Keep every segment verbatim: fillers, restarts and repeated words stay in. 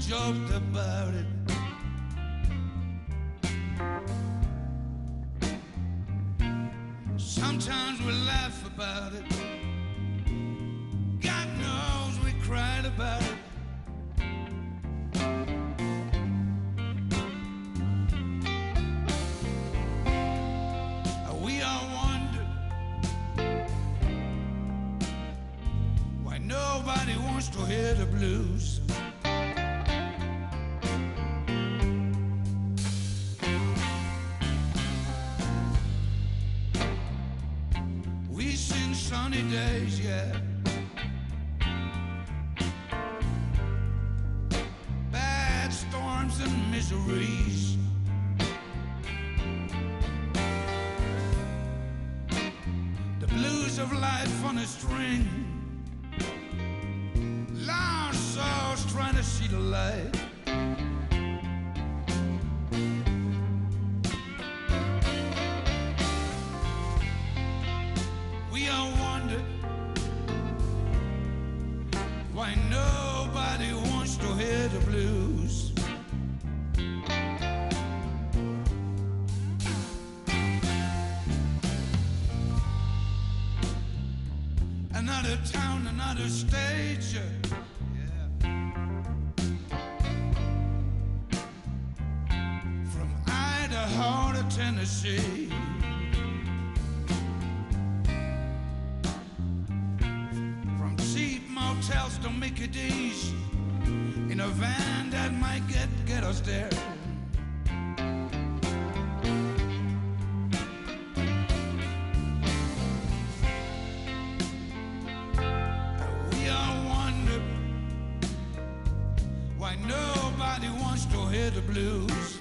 joked about it. Sometimes we laugh about it. God knows we cried about it. We all wonder why nobody wants to hear the blues. We've seen sunny days, yeah, bad storms and miseries. The blues of life on a string, lost souls trying to see the light. We all wonder why nobody wants to hear the blues. Another town, another stage, yeah. From Idaho to Tennessee, from cheap motels to Mickey D's, in a van that might get, get us there. Why nobody wants to hear the blues.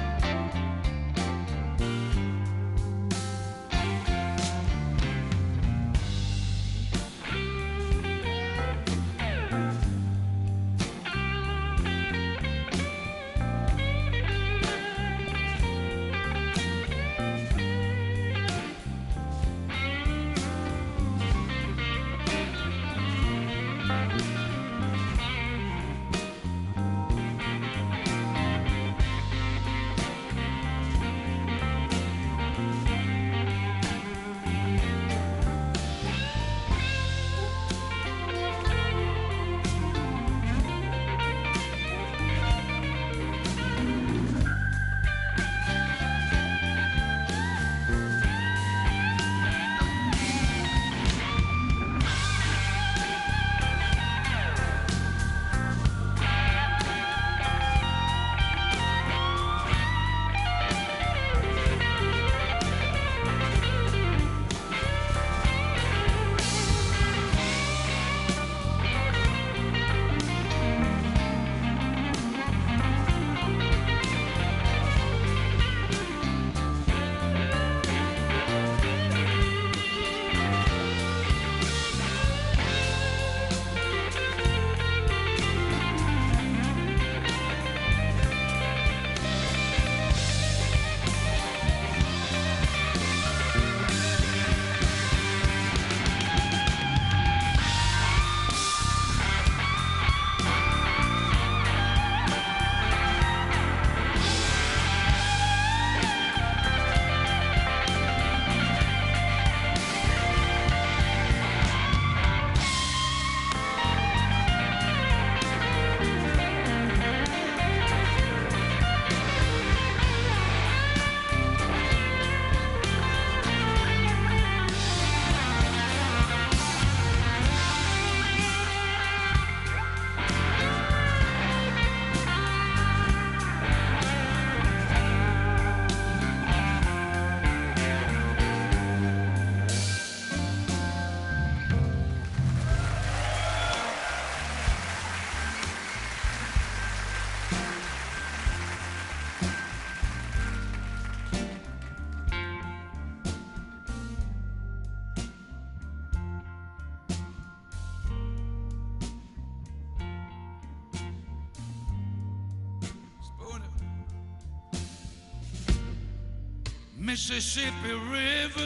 Mississippi River,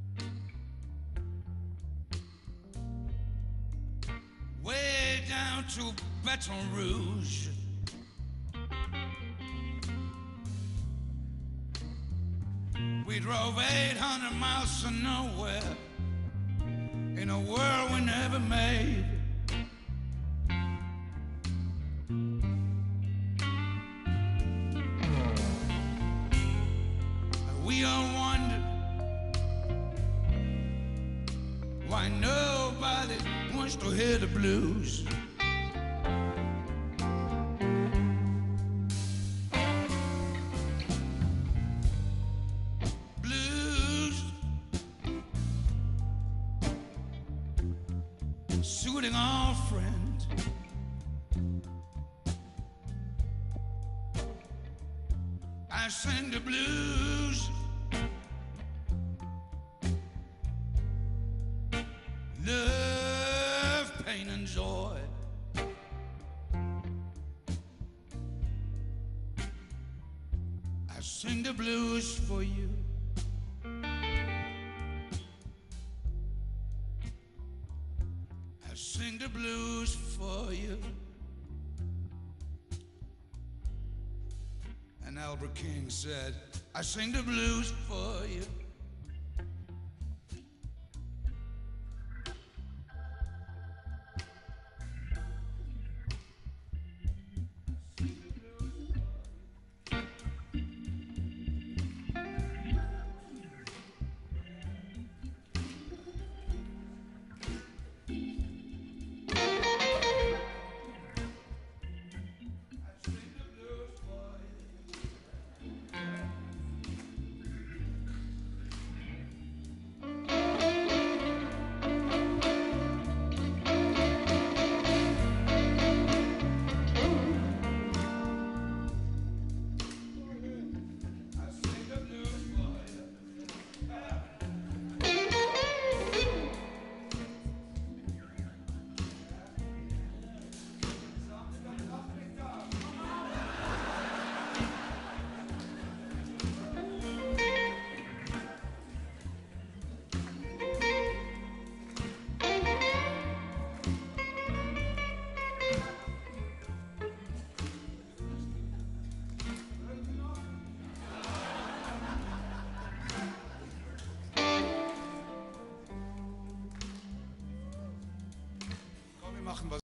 way down to Baton Rouge. We drove eight hundred miles to nowhere in a world we never made. We all wondered why nobody wants to hear the blues. Blues suiting our friends. I sing the blues, love, pain, and joy. I sing the blues for you. I sing the blues for you. And Albert King said, I sing the blues for you. Machen wir